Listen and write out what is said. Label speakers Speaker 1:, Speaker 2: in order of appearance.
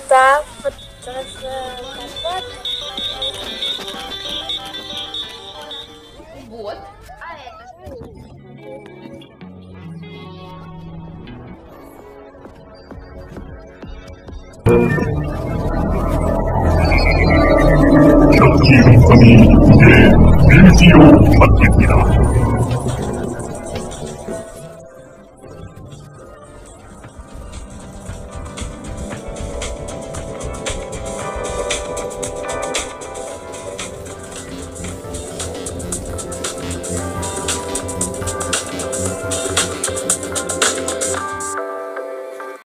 Speaker 1: Так, вот
Speaker 2: Вот.
Speaker 3: 혁기 용감이 내 의지로 바뀝니다.